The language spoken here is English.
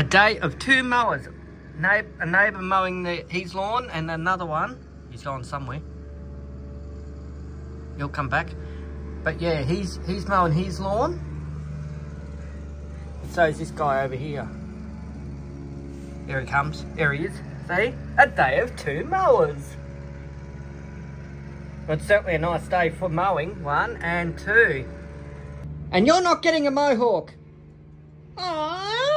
A day of 2 mowers. A neighbour mowing his lawn, and another one, he's gone somewhere. He'll come back. But yeah, he's mowing his lawn. So is this guy over here. Here he comes. Here he is. See? A day of 2 mowers. It's certainly a nice day for mowing, 1 and 2. And you're not getting a mohawk. Aww.